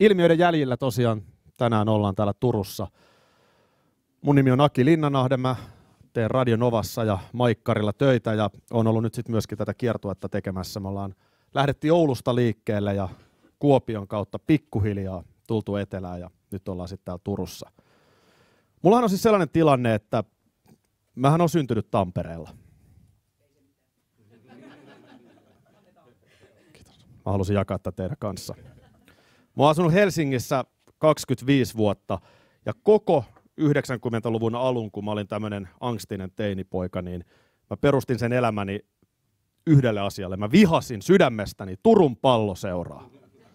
Ilmiöiden jäljillä tosiaan tänään ollaan täällä Turussa. Mun nimi on Aki Linnanahde, mä teen Radio Novassa ja Maikkarilla töitä ja on ollut nyt sitten myöskin tätä kiertuetta tekemässä. Me lähdettiin Oulusta liikkeelle ja Kuopion kautta pikkuhiljaa tultu etelään ja nyt ollaan sitten täällä Turussa. Mullahan on siis sellainen tilanne, että mähän on syntynyt Tampereella. Kiitos. Mä halusin jakaa tätä teidän kanssa. Mä oon asunut Helsingissä 25 vuotta ja koko 90-luvun alun, kun mä olin tämmönen angstinen teinipoika, niin mä perustin sen elämäni yhdelle asialle. Mä vihasin sydämestäni Turun Palloseuraa.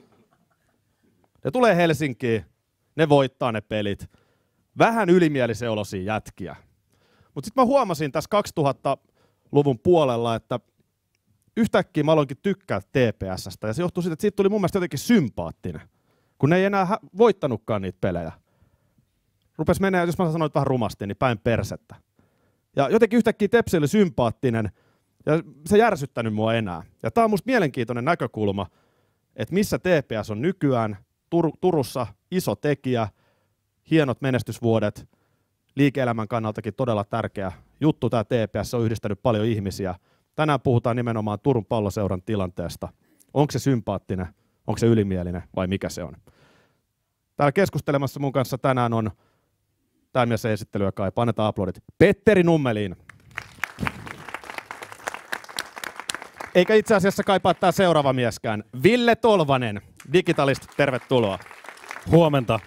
Ne tulee Helsinkiin, ne voittaa ne pelit. Vähän ylimielisen olosia jätkiä. Mutta sitten mä huomasin tässä 2000-luvun puolella, että yhtäkkiä mä aloinkin tykkää TPS:stä ja se johtuu siitä, että siitä tuli mun mielestä jotenkin sympaattinen, kun ne ei enää voittanutkaan niitä pelejä. Rupes menee, jos mä sanoin vähän rumasti, niin päin persettä. Ja jotenkin yhtäkkiä Tepsi oli sympaattinen ja se ei järsyttänyt mua enää. Ja tää on musta mielenkiintoinen näkökulma, että missä TPS on nykyään. Turussa iso tekijä, hienot menestysvuodet, liike-elämän kannaltakin todella tärkeä juttu. Tämä TPS on yhdistänyt paljon ihmisiä. Tänään puhutaan nimenomaan Turun Palloseuran tilanteesta. Onko se sympaattinen, onko se ylimielinen vai mikä se on? Täällä keskustelemassa mun kanssa tänään on, tämä mies ei esittelyä kaipaa, annetaan aplodit, Petteri Nummelin. Eikä itse asiassa kaipaa tämä seuraava mieskään, Ville Tolvanen, Digitalist, tervetuloa. Huomenta.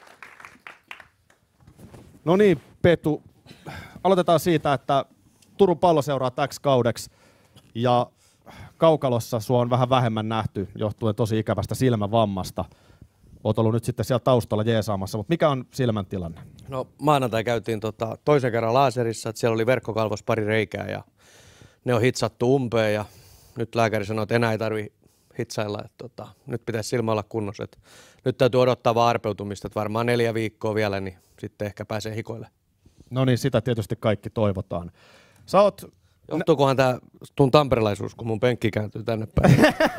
No niin, Petu, aloitetaan siitä, että Turun Palloseuraa täksi kaudeksi ja kaukalossa sua on vähän vähemmän nähty johtuen tosi ikävästä silmävammasta. Oot ollut nyt sitten siellä taustalla jeesaamassa, mutta mikä on silmän tilanne? No maanantai käytiin toisen kerran laaserissa, että siellä oli verkkokalvossa pari reikää ja ne on hitsattu umpeen ja nyt lääkäri sanoi, että enää ei tarvitse hitsailla, että nyt pitäisi silmä olla kunnossa. Että nyt täytyy odottaa vaan arpeutumista, että varmaan 4 viikkoa vielä, niin sitten ehkä pääsee hikoille. No niin, sitä tietysti kaikki toivotaan. Sä oot... Johtuukohan tämä tuun tamperelaisuus, kun mun penkki kääntyy tänne päin?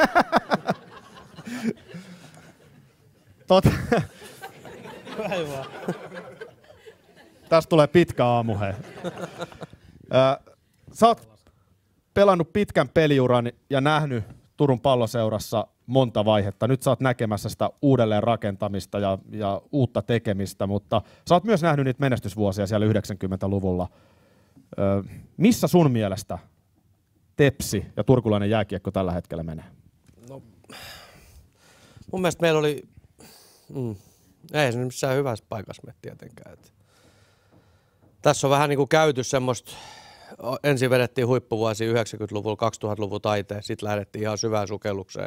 Tästä tulee pitkä aamu, hei. Sä oot pelannut pitkän peliuran ja nähnyt Turun Palloseurassa monta vaihetta. Nyt sä oot näkemässä sitä uudelleen rakentamista ja uutta tekemistä, mutta sä oot myös nähnyt niitä menestysvuosia siellä 90-luvulla. Missä sun mielestä Tepsi ja turkulainen jääkiekko tällä hetkellä menee? No, mun mielestä meillä oli... ei se missään hyvässä paikassa me tietenkään. Tässä on vähän niin kuin käyty semmoista... Ensin vedettiin huippuvuosia 90-luvulla, 2000-luvun taiteen, sitten lähdettiin ihan syvään sukellukseen.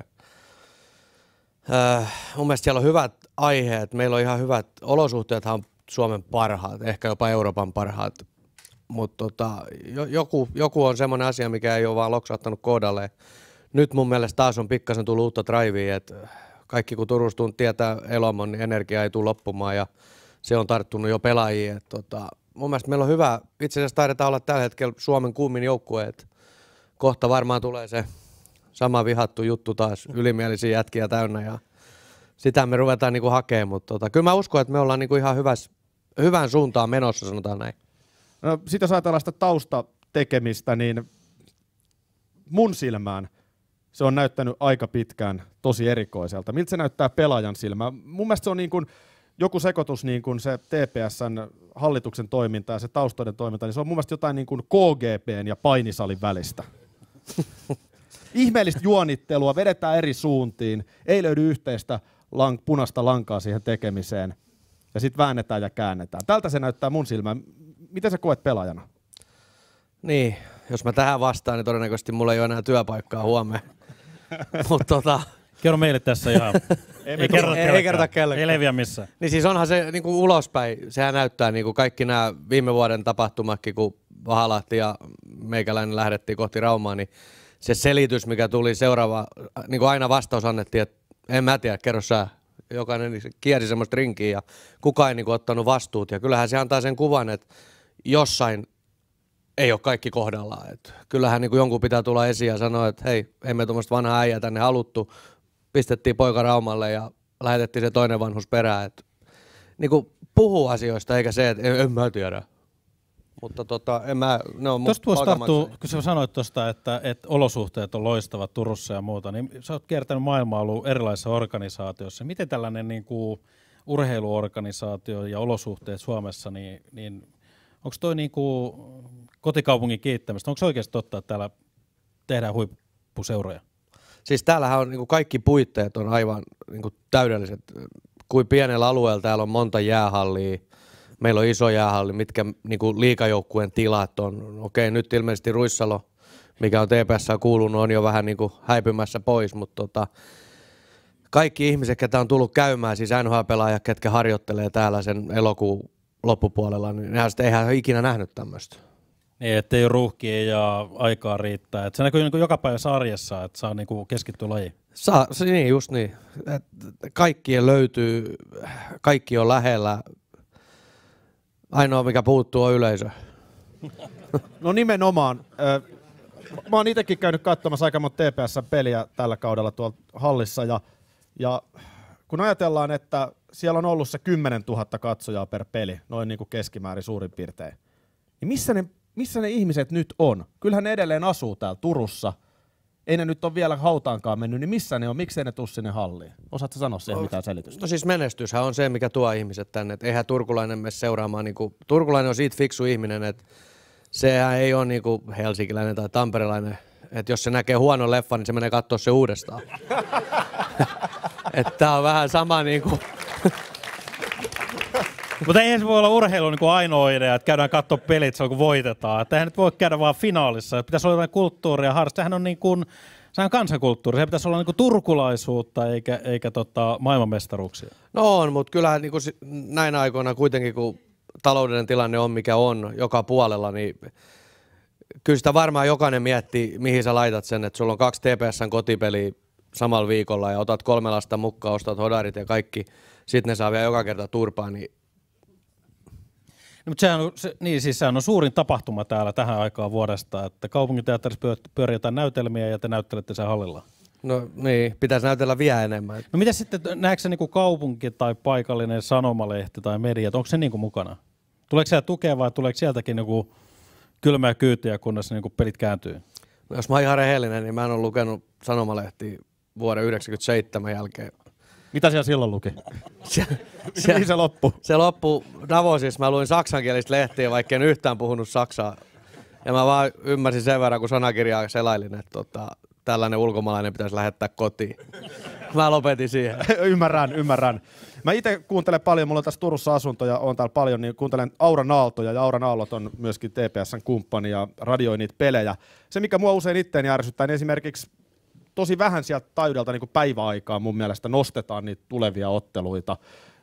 Mun mielestä siellä on hyvät aiheet, meillä on ihan hyvät olosuhteethan on Suomen parhaat, ehkä jopa Euroopan parhaat. Mutta joku on semmoinen asia, mikä ei ole vaan loksahtanut kohdalle. Nyt mun mielestä taas on pikkasen tullut uutta drivea, että kaikki kun Turusta tietää Elomon, niin energia ei tule loppumaan ja se on tarttunut jo pelaajiin. Mun mielestä meillä on hyvä, itse asiassa taidetaan olla tällä hetkellä Suomen kuumin joukkue, että kohta varmaan tulee se sama vihattu juttu taas, ylimielisiä jätkiä täynnä ja sitä me ruvetaan niinku hakemaan, mutta kyllä mä uskon, että me ollaan niinku ihan hyvään suuntaan menossa, sanotaan näin. No, sit jos ajatellaan sitä taustatekemistä, niin mun silmään se on näyttänyt aika pitkään tosi erikoiselta. Miltä se näyttää pelaajan silmään? Mun mielestä se on niin kuin joku sekoitus, niin kuin se TPS:n hallituksen toiminta ja se taustoiden toiminta, niin se on mun mielestä jotain niin kuin KGB:n ja painisalin välistä. Ihmeellistä juonittelua, vedetään eri suuntiin, ei löydy yhteistä punaista lankaa siihen tekemiseen ja sitten väännetään ja käännetään. Tältä se näyttää mun silmään. Miten sä koet pelaajana? Niin, jos mä tähän vastaan, niin todennäköisesti mulla ei ole enää työpaikkaa huomenna. Mutta kerro meille tässä ihan. Ei kerrota kellekään. Ei leviä missään. Niin siis onhan se niinku ulospäin, sehän näyttää niinku kaikki nämä viime vuoden tapahtumatkin, kun Vahalahti ja meikäläinen lähdettiin kohti Raumaa, niin se selitys, mikä tuli seuraava, niin kuin aina vastaus annettiin, että en mä tiedä, kerro sä. Jokainen kiersi semmoista rinkiä ja kukaan ei niin kuin ottanut vastuut. Ja kyllähän se antaa sen kuvan, että jossain ei ole kaikki kohdallaan. Et kyllähän niin kuin jonkun pitää tulla esiin ja sanoa, että hei, ei me tuommoista vanhaa äijää tänne haluttu. Pistettiin poika Raumalle ja lähetettiin se toinen vanhus perään. Että niinku puhuu asioista eikä se, että en mä tiedä. Mutta ne on tuosta voisi tarttua, kun sä sanoit tuosta, että olosuhteet on loistavat Turussa ja muuta, niin sä oot kiertänyt maailmaa, ollut erilaisissa organisaatioissa. Miten tällainen niin kuin urheiluorganisaatio ja olosuhteet Suomessa, niin onko toi niin kuin kotikaupungin kiittämistä? Onko oikeasti totta, että täällä tehdään huippuseuroja? Siis täällähän on niin kuin kaikki puitteet on aivan niin kuin täydelliset. Kuin pienellä alueella täällä on monta jäähallia. Meillä on iso jäähalli, mitkä niin liigajoukkueen tilat on. Okei, nyt ilmeisesti Ruissalo, mikä on TPS:ään kuulunut, on jo vähän niin kuin häipymässä pois, mutta kaikki ihmiset, ketä on tullut käymään, siis NHL-pelaajat, ketkä harjoittelee täällä sen elokuun loppupuolella, niin eihän he ikinä nähnyt tämmöistä. Niin, ettei ole ruuhkia ja aikaa riittää. Et se näkyy niin kuin joka päivä sarjassa, että saa niin kuin keskittyä lajiin. Niin, just niin. Kaikkien löytyy, kaikki on lähellä. Ainoa, mikä puuttuu, on yleisö. No nimenomaan. Mä oon itsekin käynyt katsomassa aika monta TPS-peliä tällä kaudella tuolla hallissa. Ja kun ajatellaan, että siellä on ollut se 10 000 katsojaa per peli, noin niin kuin keskimäärin suurin piirtein, niin missä ne ihmiset nyt on? Kyllähän ne edelleen asuu täällä Turussa. Ei ne nyt ole vielä hautaankaan mennyt, niin missä ne on? Miksei ne tuu sinne halliin? Osaatko sanoa siihen mitään selitystä? No siis menestyshän on se, mikä tuo ihmiset tänne. Et eihän turkulainen mene seuraamaan. Turkulainen on siitä fiksu ihminen, että sehän ei ole niinku helsinkiläinen tai tamperelainen. Että jos se näkee huonon leffan, niin se menee katsoa se uudestaan. Että tää on vähän sama niinku... Mutta ei se voi olla urheilu niin kuin ainoa idea, että käydään katsoa pelit silloin, kun voitetaan. Että eihän nyt voi käydä vaan finaalissa. Pitäisi olla jotain kulttuuria, harrastaa. Sehän on niin kuin, sehän on kansankulttuuri. Se pitäisi olla niin kuin turkulaisuutta eikä maailmanmestaruuksia. No on, mutta kyllähän niin kuin näinä aikoina kuitenkin, kun taloudellinen tilanne on mikä on joka puolella, niin kyllä sitä varmaan jokainen miettii, mihin sä laitat sen. Että sulla on 2 TPS:n kotipeliä samalla viikolla ja otat 3 lasta mukaan, ostat hodarit ja kaikki. Sitten ne saa vielä joka kerta turpaa, niin No, mutta sehän on suurin tapahtuma täällä tähän aikaan vuodesta, että kaupunginteatterissa pyörii jotain näytelmiä ja te näyttelette sen hallilla. No niin, pitäisi näytellä vielä enemmän. No mitä sitten, näetkö se niinku kaupunki tai paikallinen sanomalehti tai media, onko se niinku mukana? Tuleeko siellä tukea vai tuleeko sieltäkin niinku kylmää kyytiä, kunnes niinku pelit kääntyy? No, jos mä oon ihan rehellinen, niin mä en ole lukenut sanomalehtiä vuoden 1997 jälkeen. Mitä siellä silloin luki? Mihin se loppui? Se loppui Davosissa. Mä luin saksankielistä lehtiä, vaikka en yhtään puhunut saksaa. Ja mä vaan ymmärsin sen verran, kun sanakirjaa selailin, että tällainen ulkomaalainen pitäisi lähettää kotiin. Mä lopetin siihen. Ymmärrän. Mä itse kuuntelen paljon, mulla on tässä Turussa asuntoja, on täällä paljon, niin kuuntelen Aura Naaltoja, ja Aura Naallot on myöskin TPS:n kumppani ja radioi niitä pelejä. Se, mikä mua usein itteeni ärsyttää, niin esimerkiksi tosi vähän sieltä taajuudelta niin päiväaikaa mun mielestä nostetaan niitä tulevia otteluita.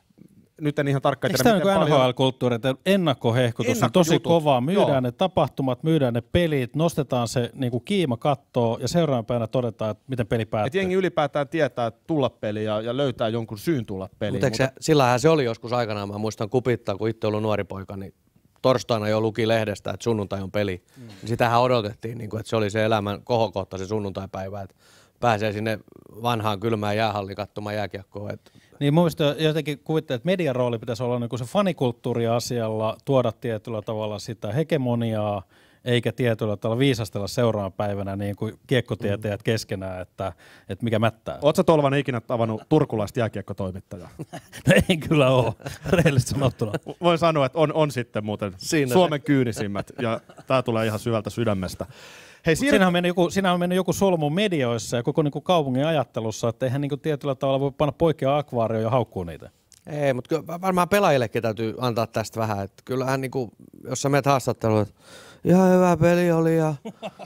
Nyt en ihan tarkkaan tiedä, miten paljon... Eikö tämä NHL-kulttuuri, että ennakkohehkutus on tosi kovaa, myydään ne tapahtumat, myydään ne pelit, nostetaan se niin kuin kiima kattoo ja seuraavan päivänä todetaan, että miten peli päättyy. Et jengi ylipäätään tietää tulla peliä ja löytää jonkun syyn tulla peliin. Sillähän se oli joskus aikanaan, mä muistan kupittaa, kun itse ollut nuori poika, niin torstaina jo luki lehdestä, että sunnuntai on peli. Sitähän odotettiin, niin kuin, että se oli se elämän kohokohta se sunnuntaipäivä, että pääsee sinne vanhaan kylmään jäähalliin katsomaan jääkiekkoa. Niin mun mielestä jotenkin kuvittelee, että median rooli pitäisi olla niin kuin se fanikulttuuri-asialla, tuoda tietyllä tavalla sitä hegemoniaa, eikä tietyllä tavalla viisastella seuraavan päivänä niin kuin kiekkotietäjät keskenään, että mikä mättää. Ootko sä Tolvanen ikinä tavannut turkulaista jääkiekkotoimittajaa? No ei kyllä ole, rehellisesti sanottuna. Voin sanoa, että on sitten muuten siinä Suomen kyynisimmät, ja tää tulee ihan syvältä sydämestä. Hei, siinä on mennyt joku solmu medioissa ja koko niin kuin kaupungin ajattelussa, että eihän niin kuin tietyllä tavalla voi panna poikia akvaarioon ja haukkuu niitä. Ei, mutta varmaan pelaajillekin täytyy antaa tästä vähän. Että kyllähän, niin kuin, jos sä menet haastatteluun, että ihan hyvä peli oli ja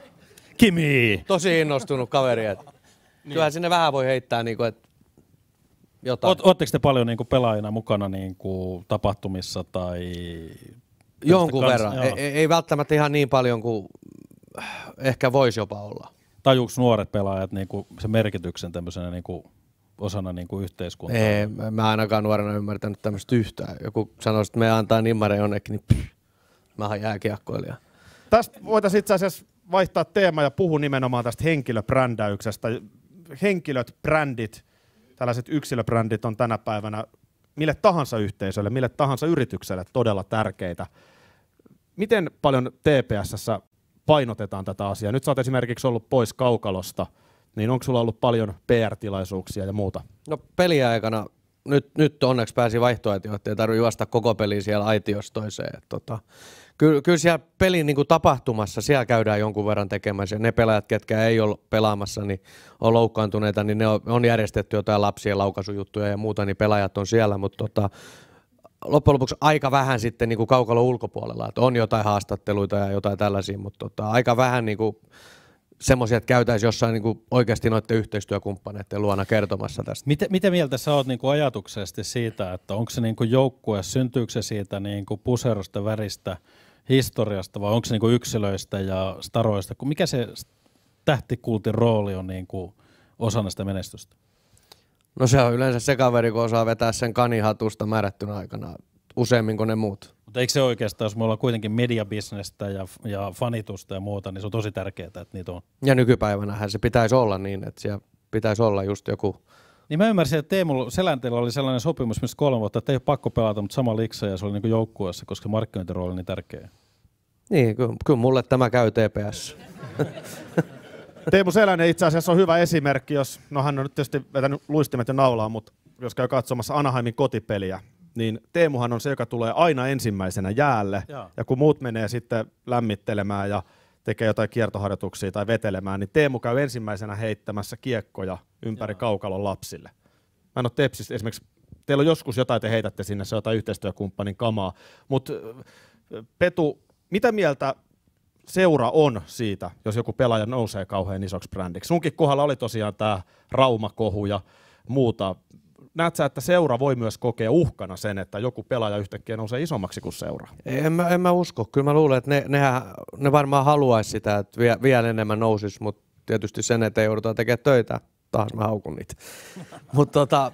Kimi! Tosi innostunut kaveri. Että niin. Kyllähän sinne vähän voi heittää, niin kuin, että jotain. Ootteko te paljon niin kuin pelaajina mukana niin kuin tapahtumissa tai... Jonkun verran. Ei välttämättä ihan niin paljon kuin ehkä voisi jopa olla. Tajuuko nuoret pelaajat niinku sen merkityksen tämmöisenä niinku osana niinku yhteiskuntaa? Ei, mä ainakaan nuorena ymmärtänyt tämmöistä yhtään. Joku sanoo, että me antaa nimmare jonnekin, niin mä oon jääkiekkoilija. Tästä voitaisiin itse asiassa vaihtaa teema ja puhua nimenomaan tästä henkilöbrändäyksestä. Henkilöt, brändit, tällaiset yksilöbrändit on tänä päivänä mille tahansa yhteisölle, mille tahansa yritykselle todella tärkeitä. Miten paljon TPS:ssä painotetaan tätä asiaa? Nyt sä oot esimerkiksi ollut pois kaukalosta, niin onko sulla ollut paljon PR-tilaisuuksia ja muuta? No peliaikana, nyt onneksi pääsi vaihtoehtoja, ettei tarvitse juosta koko peliä siellä aitiosta toiseen. Kyllä siellä pelin niin kuin tapahtumassa, siellä käydään jonkun verran tekemässä. Ne pelaajat, ketkä ei ole pelaamassa, niin on loukkaantuneita, niin ne on järjestetty jotain lapsien laukaisujuttuja ja muuta, niin pelaajat on siellä, mutta loppujen lopuksi aika vähän sitten niin kuin kaukalon ulkopuolella, että on jotain haastatteluita ja jotain tällaisia, mutta aika vähän niin kuin semmoisia, että käytäisiin jossain niin kuin oikeasti noiden yhteistyökumppaneiden luona kertomassa tästä. Mitä mieltä sä oot niin kuin ajatuksesti siitä, että onko se niin kuin joukkue, syntyykö se siitä niin kuin puserosta, väristä, historiasta vai onko se niin kuin yksilöistä ja staroista? Mikä se tähtikultin rooli on niin kuin osana sitä menestystä? No se on yleensä se kaveri, kun osaa vetää sen kanihatusta määrättynä aikana useammin kuin ne muut. Mutta eikö se oikeastaan, jos me ollaan kuitenkin mediabisnestä ja fanitusta ja muuta, niin se on tosi tärkeää, että niitä on. Ja nykypäivänähän se pitäisi olla niin, että siellä pitäisi olla just joku. Niin mä ymmärsin, että Teemu Selänteellä oli sellainen sopimus, missä 3 vuotta, että ei ole pakko pelata, mutta sama liksa ja se oli niin kuin joukkueessa, koska markkinointirooli on niin tärkeä. Niin, kyllä mulle tämä käy TPS. Teemu Selänen itse asiassa on hyvä esimerkki, hän on nyt tietysti vetänyt luistimet ja naulaa, mutta jos käy katsomassa Anaheimin kotipeliä, niin Teemuhan on se, joka tulee aina ensimmäisenä jäälle, ja kun muut menee sitten lämmittelemään ja tekee jotain kiertoharjoituksia tai vetelemään, niin Teemu käy ensimmäisenä heittämässä kiekkoja ympäri kaukalon lapsille. Mä en ole Tepsissä esimerkiksi, teillä on joskus jotain, te heitätte sinne, se on jotain yhteistyökumppanin kamaa, mutta Petu, mitä mieltä seura on siitä, jos joku pelaaja nousee kauhean isoksi brändiksi? Sunkin kohdalla oli tosiaan tämä Rauma-kohu ja muuta. Näet sä, että seura voi myös kokea uhkana sen, että joku pelaaja yhtäkkiä nousee isommaksi kuin seura? En mä usko. Kyllä mä luulen, että ne varmaan haluaisi sitä, että vielä enemmän nousisi, mutta tietysti sen eteen joudutaan tekemään töitä. Taas mä haukun niitä. Mutta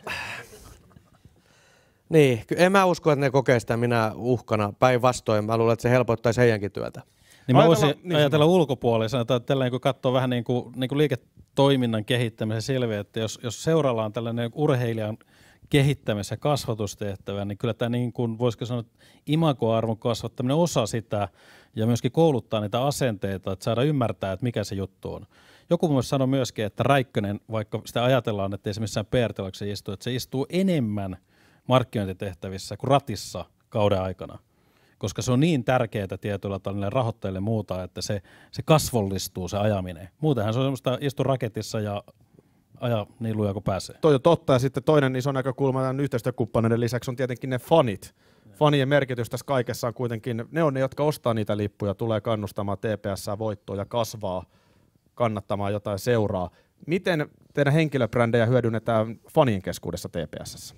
niin, en mä usko, että ne kokee sitä minä uhkana. Päinvastoin mä luulen, että se helpottaisi heidänkin työtä. Niin mä voisin ajatella ulkopuolisena, että tällä kun katsoo vähän niin kuin liiketoiminnan kehittämisen selviä, että jos seuralla on tällainen urheilijan kehittämis- ja kasvatustehtävä, niin kyllä tämä niin kuin, voisiko sanoa, imagoarvon kasvattaminen osa sitä ja myöskin kouluttaa niitä asenteita, että saada ymmärtää, että mikä se juttu on. Joku myös sanoi myöskin, että Räikkönen, vaikka sitä ajatellaan, että ei se missään PR-tilaksi istu, että se istuu enemmän markkinointitehtävissä kuin ratissa kauden aikana. Koska se on niin tärkeää tietyllä tavalla rahoittajille muuta, että se kasvollistuu se ajaminen. Muutenhan se on semmoista istu raketissa ja aja niin lujaa kuin pääsee. Toi on totta, ja sitten toinen iso näkökulma tämän yhteistyökumppaneiden lisäksi on tietenkin ne fanit. Fanien merkitys tässä kaikessa on kuitenkin, ne on ne, jotka ostaa niitä lippuja, tulee kannustamaan TPS:ää voittoa ja kasvaa kannattamaan jotain seuraa. Miten teidän henkilöbrändejä hyödynnetään fanien keskuudessa TPS:ssä?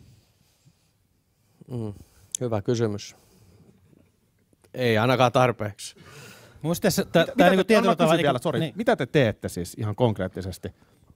Hyvä kysymys. Ei ainakaan tarpeeksi. Mitä te teette siis ihan konkreettisesti?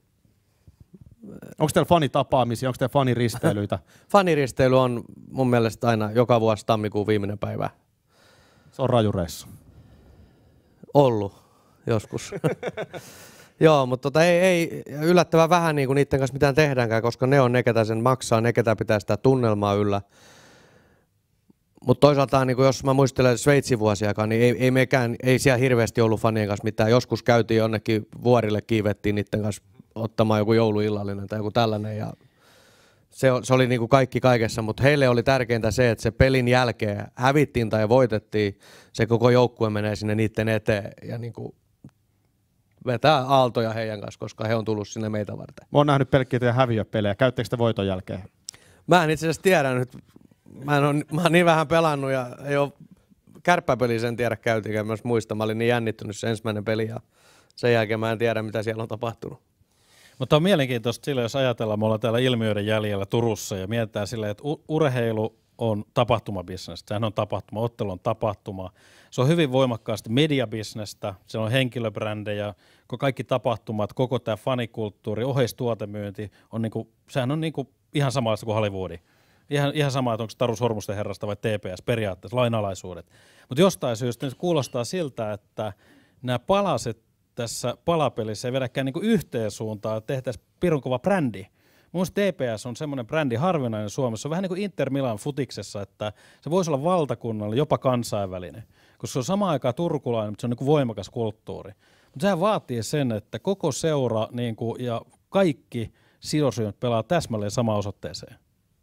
Onko teillä fanitapaamisia, onko teillä faniristeilyitä? Faniristeily on mun mielestä aina joka vuosi tammikuun viimeinen päivä. Se on raju reissu. Ollut joskus. Joo, mutta ei yllättävän vähän niin kuin niiden kanssa mitään tehdäänkään, koska ne on ne, ketä sen maksaa, ne, ketä pitää sitä tunnelmaa yllä. Mutta toisaalta, niin jos mä muistelen Sveitsin vuosiakaan, niin ei siellä hirveästi ollut fanien kanssa mitään. Joskus käytiin jonnekin vuorille, kiivettiin niiden kanssa ottamaan joku jouluillallinen tai joku tällainen. Ja se oli niin kuin kaikki kaikessa, mutta heille oli tärkeintä se, että se pelin jälkeen hävittiin tai voitettiin, se koko joukkue menee sinne niiden eteen ja niin kuin vetää aaltoja heidän kanssa, koska he on tullut sinne meitä varten. Mä oon nähnyt pelkkiä teidän häviöpelejä. Käyttekö te voiton jälkeen? Mä en itse asiassa tiedä nyt. Mä oon niin vähän pelannut ja ei ole kärppäpeliä sen tiedä käytikään myös muista. Mä olin niin jännittynyt se ensimmäinen peli ja sen jälkeen mä en tiedä mitä siellä on tapahtunut. Mutta on mielenkiintoista sillä, jos ajatellaan, me ollaan täällä ilmiöiden jäljellä Turussa ja mietitään silleen, että urheilu on tapahtumabisnestä. Sehän on tapahtuma, ottelu on tapahtuma. Se on hyvin voimakkaasti mediabisnestä, se on henkilöbrändejä, kaikki tapahtumat, koko tämä fanikulttuuri, oheistuotemyynti, on niinku, sehän on niinku ihan samanlaista kuin Hollywoodi. Ihan sama, että onko Taru Sormusten herrasta vai TPS periaatteessa, lainalaisuudet. Mutta jostain syystä nyt kuulostaa siltä, että nämä palaset tässä palapelissä ei vedäkään niinku yhteen suuntaan, että tehtäisiin pirun kova brändi, Mun TPS on semmoinen brändi harvinainen Suomessa. Se on vähän niin kuin Inter Milan futiksessa, että se voisi olla valtakunnallinen, jopa kansainvälinen. Koska se on samaan aikaan turkulainen, mutta se on niin kuin voimakas kulttuuri. Mutta sehän vaatii sen, että koko seura niin kuin, ja kaikki sidosryhmät pelaa täsmälleen samaan osoitteeseen.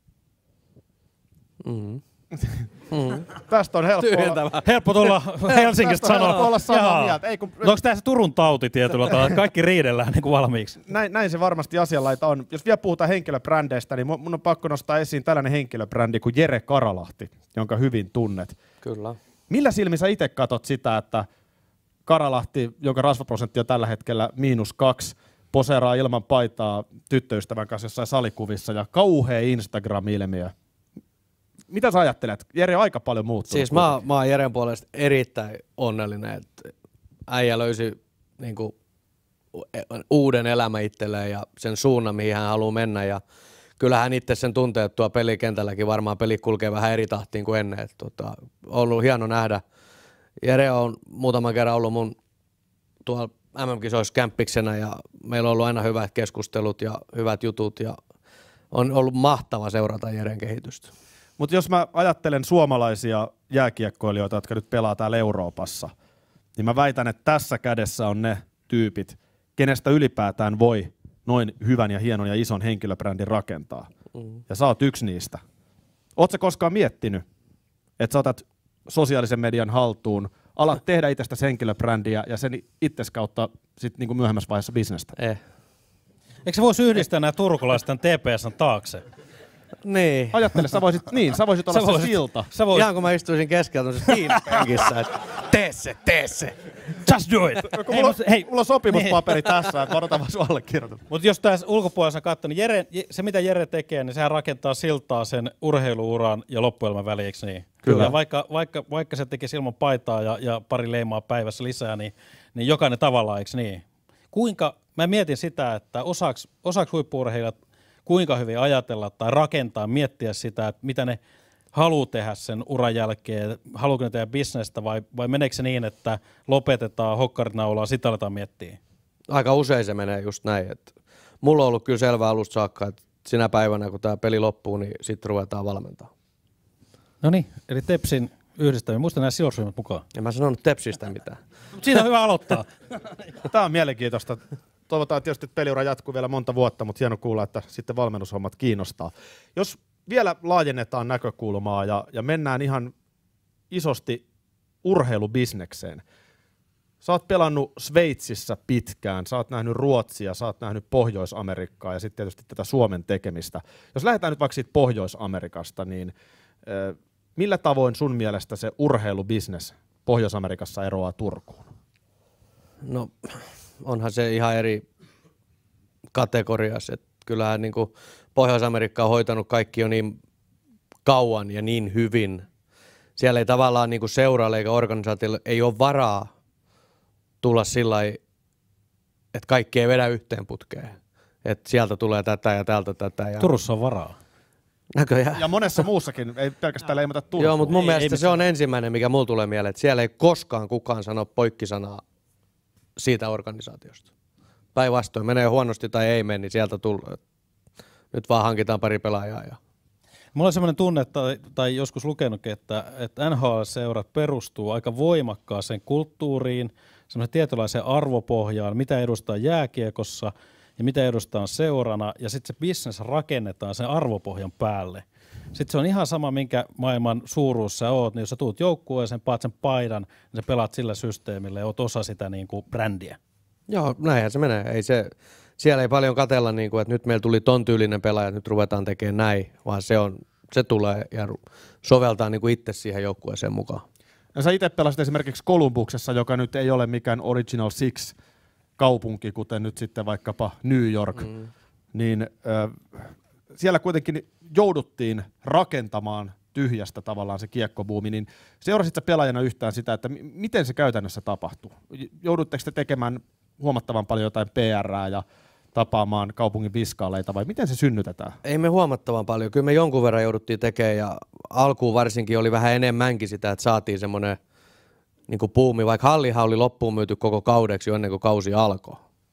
Mm-hmm. Tästä on helppo tulla Helsingistä sanoa. Olla samaa mieltä. Onko tämä se Turun tauti tietyllä tavalla, että kaikki riidellään niin kuin valmiiksi? Näin se varmasti asianlaita on. Jos vielä puhutaan henkilöbrändeistä, niin mun on pakko nostaa esiin tällainen henkilöbrändi kuin Jere Karalahti, jonka hyvin tunnet. Kyllä. Millä silmin sä itse katot sitä, että Karalahti, jonka rasvaprosentti on tällä hetkellä -2, poseeraa ilman paitaa tyttöystävän kanssa jossain salikuvissa ja kauhea Instagram-ilmiö? Mitä sä ajattelet? Jere on aika paljon muuttunut. Siis mä oon Jeren puolesta erittäin onnellinen, että äijä löysi niinku uuden elämän itselleen ja sen suunnan, mihin hän haluaa mennä. Ja kyllähän hän itse sen tuntee, että tuo pelikentälläkin varmaan peli kulkee vähän eri tahtiin kuin ennen. On ollut hieno nähdä. Jere on muutaman kerran ollut mun tuolla MM-kisoissa kämppiksenä ja meillä on ollut aina hyvät keskustelut ja hyvät jutut ja on ollut mahtava seurata Jeren kehitystä. Mutta jos mä ajattelen suomalaisia jääkiekkoilijoita, jotka nyt pelaa täällä Euroopassa, niin mä väitän, että tässä kädessä on ne tyypit, kenestä ylipäätään voi noin hyvän ja hienon ja ison henkilöbrändin rakentaa. Ja sä oot yksi niistä. Oot sä koskaan miettinyt, että sä otat sosiaalisen median haltuun, alat tehdä itsestäsi henkilöbrändiä ja sen itses kautta sit niinku myöhemmässä vaiheessa bisnestä? Eikö se voisi yhdistää nämä turkulaisten TPS:n taakse? Niin. Ajattele, sä voisit olla se silta. Ihan kun mä istuisin keskellä tuollaisessa tiilipenkissä, että tee se. Just do it. Mulla on sopimuspaperi tässä, että odotan vaan sun allekirjoitus. Mutta jos tässä ulkopuolella katsoo, niin se mitä Jere tekee, niin sehän rakentaa siltaa sen urheiluuran ja loppuelämän väliksi. Niin. Kyllä. Ja vaikka se tekisi ilman paitaa ja pari leimaa päivässä lisää, niin jokainen tavallaan, eikö niin? Mä mietin sitä, että osaaks huippu-urheilijat kuinka hyvin ajatella tai rakentaa, miettiä sitä, että mitä ne haluaa tehdä sen uran jälkeen, haluatko ne tehdä bisnestä vai meneekö se niin, että lopetetaan hokkarit naulaa, sitä aletaan miettiä? Aika usein se menee just näin. Että mulla on ollut kyllä selvä alusta saakka, että sinä päivänä kun tämä peli loppuu, niin sitten ruvetaan valmentaa. No niin, eli Tepsin yhdistäminen. Muista nämä sidosryhmät mukaan. En mä sanonut Tepsistä mitään. Siinä on hyvä aloittaa. Tämä on mielenkiintoista. Toivotaan tietysti, että peliura jatkuu vielä monta vuotta, mutta hieno kuulla, että sitten valmennushommat kiinnostaa. Jos vielä laajennetaan näkökulmaa ja mennään ihan isosti urheilubisnekseen. Sä oot pelannut Sveitsissä pitkään, sä oot nähnyt Ruotsia, sä oot nähnyt Pohjois-Amerikkaa ja sitten tietysti tätä Suomen tekemistä. Jos lähdetään nyt vaikka siitä Pohjois-Amerikasta, niin millä tavoin sun mielestä se urheilubisnes Pohjois-Amerikassa eroaa Turkuun? No onhan se ihan eri kategoriassa. Kyllähän niin kuin Pohjois-Amerikka on hoitanut kaikki jo niin kauan ja niin hyvin. Siellä ei tavallaan niin kuin seuraalle eikä organisaatiolle ei ole varaa tulla sillä lailla, että kaikki ei vedä yhteen putkeen. Että sieltä tulee tätä ja täältä tätä. Ja Turussa on varaa. Näköjään. Ja monessa muussakin, ei pelkästään leimata Turkuun. Joo, mutta mun mielestä se on ensimmäinen, mikä mulla tulee mieleen, että siellä ei koskaan kukaan sano poikkisanaa siitä organisaatiosta. Päinvastoin, menee huonosti tai ei mene, niin sieltä tulee. Nyt vaan hankitaan pari pelaajaa. Mulla on semmoinen tunne, tai joskus lukenutkin, että NHL-seurat perustuu aika voimakkaaseen kulttuuriin, semmoisen tietynlaiseen arvopohjaan, mitä edustaa jääkiekossa ja mitä edustaa seurana, ja sitten se business rakennetaan sen arvopohjan päälle. Sitten se on ihan sama, minkä maailman suuruus sä oot, niin jos sä tuut joukkueeseen, paat sen paidan, niin sä pelaat sillä systeemillä ja oot osa sitä niin kuin brändiä. Joo, näinhän se menee. Siellä ei paljon katsella, niin kuin, että nyt meillä tuli ton tyylinen pelaaja, että nyt ruvetaan tekemään näin, vaan se tulee ja soveltaa niin kuin itse siihen joukkueeseen mukaan. Ja sä itse pelasit esimerkiksi Columbuksessa, joka nyt ei ole mikään Original Six kaupunki, kuten nyt sitten vaikkapa New York, niin siellä kuitenkin jouduttiin rakentamaan tyhjästä tavallaan se kiekkobuumi, niin seurasit sä pelaajana yhtään sitä, että miten se käytännössä tapahtuu? Joudutteko te tekemään huomattavan paljon jotain PR:ää ja tapaamaan kaupungin viskaaleita vai miten se synnytetään? Ei me huomattavan paljon. Kyllä me jonkun verran jouduttiin tekemään ja alkuun varsinkin oli vähän enemmänkin sitä, että saatiin semmoinen niin kuin buumi, vaikka hallihan oli loppuun myyty koko kaudeksi jo ennen kuin kausi alkoi.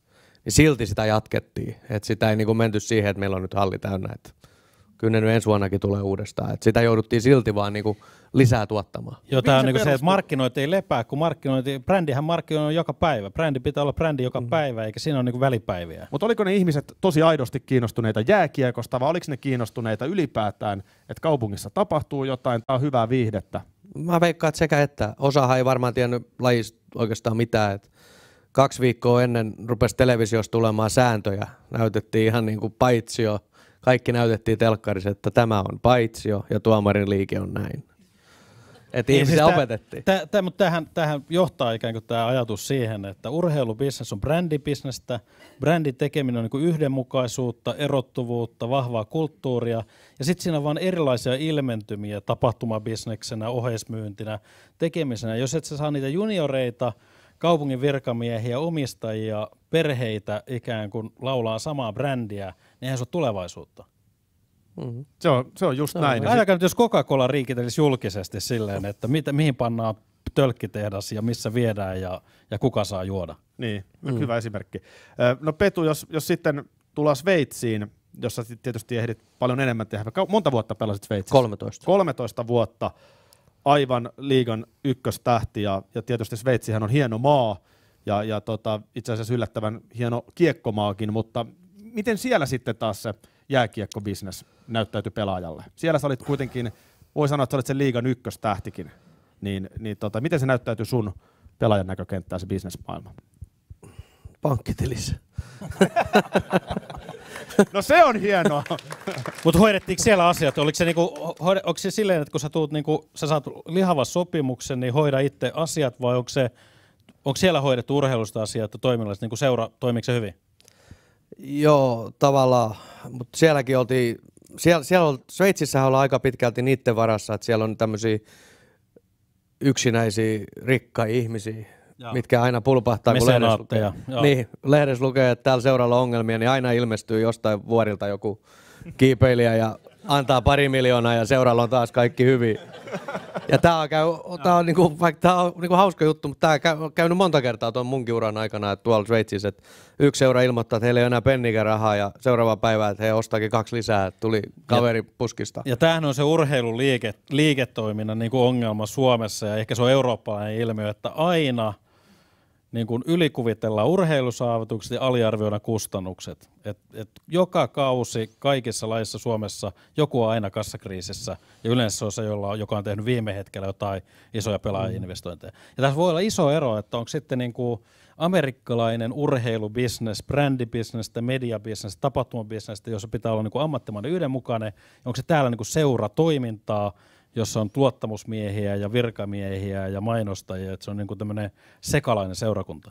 niin silti sitä jatkettiin. Et sitä ei niin kuin menty siihen, että meillä on nyt halli täynnä. Et kyllä ne nyt ensi vuonnakin tulee uudestaan. Et sitä jouduttiin silti vaan niin kuin lisää tuottamaan. Joo, tämä on niin se, että markkinointi ei lepää, kun brändihän markkinointi on joka päivä. Brändi pitää olla brändi joka päivä, eikä siinä ole niin kuin välipäiviä. Mutta oliko ne ihmiset tosi aidosti kiinnostuneita jääkiekosta, vai oliko ne kiinnostuneita ylipäätään, että kaupungissa tapahtuu jotain, tämä on hyvää viihdettä? Mä veikkaan, että sekä että. Osahan ei varmaan tiennyt lajista oikeastaan mitään. Et 2 viikkoa ennen rupesi televisiosta tulemaan sääntöjä. Näytettiin ihan niin kuin paitsio. Kaikki näytettiin telkkarissa, että tämä on paitsio ja tuomarin liike on näin. Että ihmisiä siis opetettiin. Mutta tämähän johtaa ikään kuin tämä ajatus siihen, että urheilubisnes on brändibisnestä, brändin tekeminen on niin kuin yhdenmukaisuutta, erottuvuutta, vahvaa kulttuuria, ja sitten siinä on vaan erilaisia ilmentymiä tapahtumabisneksenä, oheismyyntinä, tekemisenä. Jos et sä saa niitä junioreita, kaupungin virkamiehiä, omistajia, perheitä ikään kuin laulaa samaa brändiä, niin eihän se ole tulevaisuutta. Mm-hmm. Se on just näin. Ajakaa nyt, jos Coca-Cola riikitelisi julkisesti silleen, että mihin pannaan tölkkitehdas ja missä viedään ja kuka saa juoda. Niin, hyvä esimerkki. No Petu, jos sitten tullaan Sveitsiin, jossa tietysti ehdit paljon enemmän tehdä. Monta vuotta pelasit Sveitsissä? 13. 13 vuotta. Aivan liigan ykköstähti ja tietysti Sveitsihän on hieno maa ja itse asiassa yllättävän hieno kiekkomaakin, mutta miten siellä sitten taas se jääkiekkobisnes näyttäytyi pelaajalle? Siellä sä olit kuitenkin, voi sanoa, että sä olit sen liigan ykköstähtikin, niin miten se näyttäytyi sun pelaajan näkökenttään se bisnesmaailma? Pankkitilissä. No se on hienoa. Mutta hoidettiinko siellä asiat? Onko se silleen, että kun sä saat lihavan sopimuksen, niin hoida itse asiat, vai onko siellä hoidettu urheilusta asiat ja toiminnallista, niin kuin seura, toimiiko se hyvin? Joo, tavallaan, mutta sielläkin oltiin, Sveitsissähän ollaan aika pitkälti niiden varassa, että siellä on tämmöisiä yksinäisiä, rikkaita ihmisiä, mitkä aina pulpahtaa, kun lehdessä lukee, että täällä seuralla on ongelmia, niin aina ilmestyy jostain vuorilta joku kiipeilijä ja antaa 2 miljoonaa ja seuralla on taas kaikki hyvin. Ja tää on niinku hauska juttu, mutta tää on käynyt monta kertaa tuon munkin uran aikana, että tuolla Sveitsissä, että yksi seura ilmoittaa, että heillä ei ole enää pennikään rahaa ja seuraava päivä, että he ostaakin 2 lisää, että tuli kaveri puskista. Ja tämähän on se urheilun liiketoiminnan niin kuin ongelma Suomessa ja ehkä se on eurooppalainen ilmiö, että aina niin kuin ylikuvitellaan urheilusaavutukset ja aliarvioidaan kustannukset. Et joka kausi kaikissa laissa Suomessa joku on aina kassakriisissä ja yleensä se on se, joka on tehnyt viime hetkellä jotain isoja pelaajainvestointeja. Ja tässä voi olla iso ero, että onko sitten niin kuin amerikkalainen urheilubisnes, brändibisnes, mediabisnes, tapahtumabisnes, jossa pitää olla niin kuin ammattimainen yhdenmukainen, onko se täällä niin kuin seuratoimintaa, jossa on luottamusmiehiä ja virkamiehiä ja mainostajia, että se on niin kuin tämmöinen sekalainen seurakunta.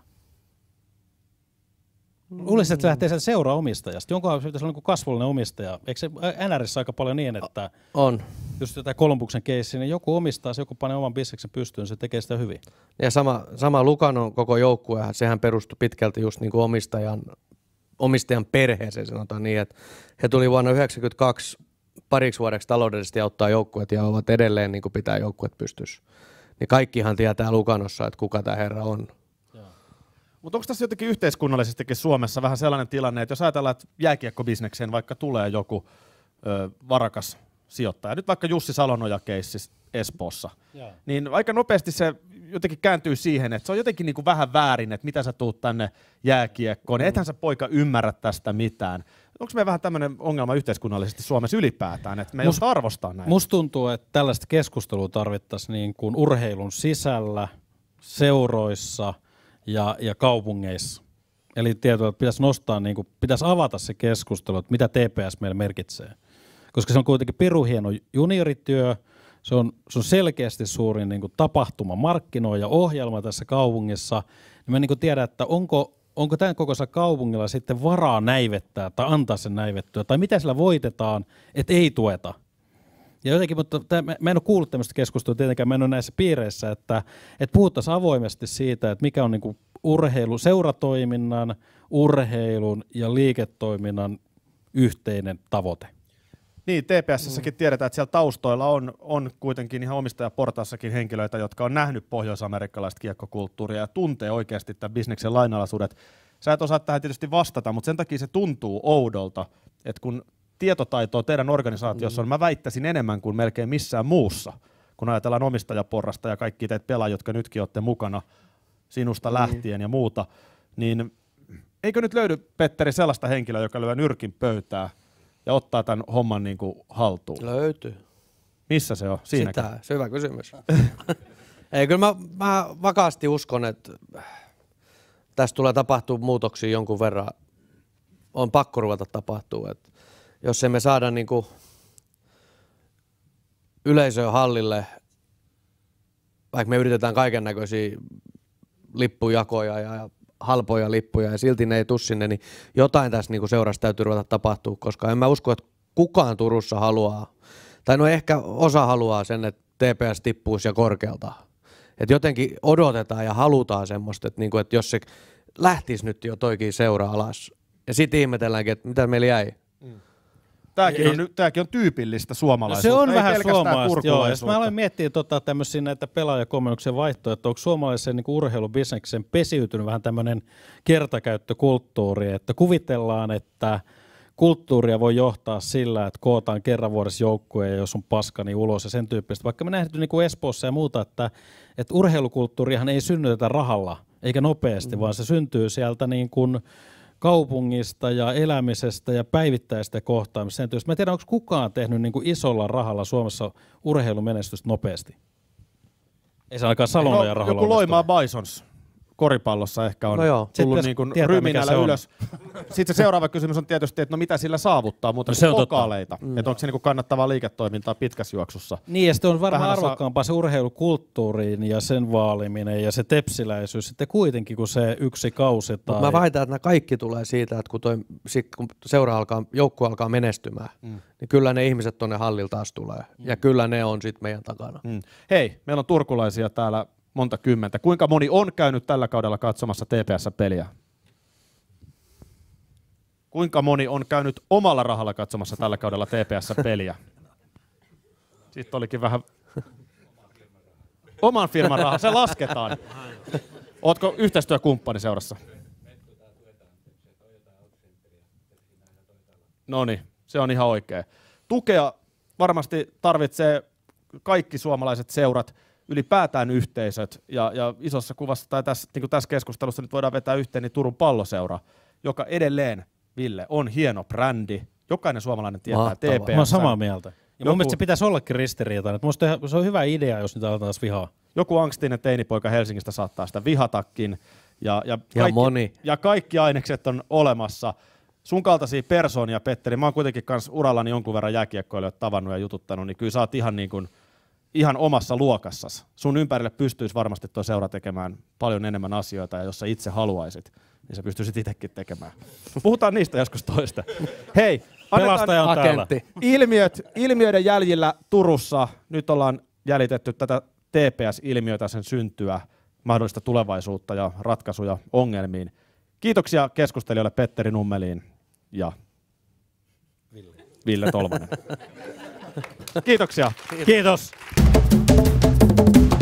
Luulisin, että se lähtee sieltä seuraomistajasta. Jonkunhan se pitäisi olla niin kuin kasvullinen omistaja. Eikö se NRissä aika paljon niin, että on. Just tätä Kolumbuksen keissi, niin joku omistaa se, joku panee oman bisneksen pystyyn, se tekee sitä hyvin. Ja sama Lukanon koko joukkue, sehän perustui pitkälti just niin kuin omistajan perheeseen, sanotaan niin, että he tuli vuonna 1992 pariksi vuodeksi taloudellisesti auttaa joukkueet ja ovat edelleen niin kuin pitää joukkueet pystyssä. Niin kaikkihan tietää Luganossa, että kuka tämä herra on. Mutta onko tässä jotenkin yhteiskunnallisestikin Suomessa vähän sellainen tilanne, että jos ajatellaan, että jääkiekkobisnekseen vaikka tulee joku varakas sijoittaja, nyt vaikka Jussi Salonoja-keissi Espoossa, niin aika nopeasti se jotenkin kääntyy siihen, että se on jotenkin niin kuin vähän väärin, että mitä sä tuut tänne jääkiekkoon, niin ethän sä poika ymmärrä tästä mitään. Onko meillä vähän tämmöinen ongelma yhteiskunnallisesti Suomessa ylipäätään, että me ei osata arvostaa näitä? Musta tuntuu, että tällaista keskustelua tarvittaisiin niin kuin urheilun sisällä, seuroissa ja kaupungeissa. Eli tietysti pitäisi nostaa, niin kuin, pitäisi avata se keskustelu, että mitä TPS meille merkitsee. Koska se on kuitenkin pirun hieno juniorityö, se on selkeästi suurin niin kuin tapahtuma, markkinoija, ohjelma tässä kaupungissa. Ja mä niin kuin tiedän, että onko tämän kokoisella kaupungilla sitten varaa näivettää tai antaa sen näivettyä, tai mitä sillä voitetaan, että ei tueta. Ja jotenkin, mutta mä en ole kuullut tämmöistä keskustelua tietenkään, mä en ole näissä piireissä, että puhuttaisiin avoimesti siitä, että mikä on niin kuin seuratoiminnan, urheilun ja liiketoiminnan yhteinen tavoite. Niin, TPS:ssäkin tiedetään, että siellä taustoilla on kuitenkin ihan omistajaportaassakin henkilöitä, jotka on nähnyt pohjois-amerikkalaista kiekkokulttuuria ja tuntee oikeasti tämän bisneksen lainalaisuudet. Sä et osaa tähän tietysti vastata, mutta sen takia se tuntuu oudolta, että kun tietotaitoa teidän organisaatiossa on, mä väittäisin enemmän kuin melkein missään muussa, kun ajatellaan omistajaporrasta ja kaikki teitä pelaajia, jotka nytkin olette mukana sinusta lähtien ja muuta, niin eikö nyt löydy, Petteri, sellaista henkilöä, joka lyö nyrkin pöytää ja ottaa tämän homman niin kuin haltuun? Löytyy. Missä se on? Siinäkö? Sitä, se hyvä kysymys. Ei, kyllä mä vakaasti uskon, että tässä tulee tapahtua muutoksia jonkun verran. On pakko ruveta tapahtua. Että jos emme saada niinku yleisöä hallille, vaikka me yritetään kaiken näköisiä lippujakoja ja halpoja lippuja ja silti ne ei tuu sinne, niin jotain tässä niinku seurassa täytyy ruveta tapahtua, koska en mä usko, että kukaan Turussa haluaa, tai no ehkä osa haluaa sen, että TPS tippuisi ja korkealta. Että jotenkin odotetaan ja halutaan semmoista, että, niinku, että jos se lähtisi nyt jo toikin seura alas, ja sitten ihmetelläänkin, että mitä meillä jäi. Tämäkin on tyypillistä suomalaisuutta. No se on ei vähän suomalaista, joo. Jos mä aloin miettiä tämmöisiä näitä pelaajakomennuksen vaihtoehtoja, että onko suomalaisen niin urheilubisneksen pesiytynyt vähän tämmöinen kertakäyttökulttuuri, että kuvitellaan, että kulttuuria voi johtaa sillä, että kootaan kerran vuodessa joukkueen ja jos on paska, niin ulos ja sen tyyppistä. Vaikka me nähdään niin kuin Espoossa ja muuta, että urheilukulttuurihan ei synnytetä rahalla eikä nopeasti, vaan se syntyy sieltä niin kuin kaupungista ja elämisestä ja päivittäistä kohtaamisesta. Mä en tiedä, onko kukaan tehnyt niin kuin isolla rahalla Suomessa urheilumenestystä nopeasti. Ei se ainakaan Salonen ja rahalla. Joku Loimaa Bisons koripallossa ehkä on tullut niin kuin ryminällä ylös. Sitten se seuraava kysymys on tietysti, että no mitä sillä saavuttaa, mutta pokaaleita. Että onko se niin kuin kannattavaa liiketoimintaa pitkässä juoksussa? Niin, ja sitten on varmaan arvokkaampaa se urheilukulttuuriin ja sen vaaliminen ja se tepsiläisyys sitten kuitenkin, kun se yksi kausi tai... Mä väitän, että nämä kaikki tulee siitä, että kun joukkue alkaa menestymään, niin kyllä ne ihmiset tuonne hallilta taas tulee. Ja kyllä ne on sitten meidän takana. Hei, meillä on turkulaisia täällä monta kymmentä. Kuinka moni on käynyt tällä kaudella katsomassa TPS-peliä? Kuinka moni on käynyt omalla rahalla katsomassa tällä kaudella TPS-peliä? Sitten olikin vähän... Oman firman rahaa, se lasketaan. Ootko yhteistyökumppani seurassa? Noniin, se on ihan oikein. Tukea varmasti tarvitsee kaikki suomalaiset seurat, ylipäätään yhteisöt, ja isossa kuvassa tai tässä, niin kuin tässä keskustelussa nyt voidaan vetää yhteen, niin Turun Palloseura, joka edelleen, Ville, on hieno brändi. Jokainen suomalainen tietää TPS. Mä oon samaa mieltä. Ja mun mielestä se pitäisi ollakin ristiriitainen. Musta se on hyvä idea, jos nyt aletaan taas vihaa. Joku angstinen teinipoika Helsingistä saattaa sitä vihatakin. Ja kaikki ainekset on olemassa. Sun kaltaisia persoonia, Petteri, mä oon kuitenkin kans urallani jonkun verran jääkiekkoilijoita tavannut ja jututtanut, niin kyllä sä oot ihan omassa luokassasi. Sun ympärille pystyisi varmasti tuo seura tekemään paljon enemmän asioita, ja jos sä itse haluaisit, niin sä pystyisit itsekin tekemään. Puhutaan niistä joskus toista. Hei, pelastaja agentti. Ilmiöiden jäljillä Turussa. Nyt ollaan jäljitetty tätä TPS-ilmiötä, sen syntyä, mahdollista tulevaisuutta ja ratkaisuja ongelmiin. Kiitoksia keskustelijoille Petteri Nummeliin ja Ville Tolvanen. Kiitoksia. Kiitos.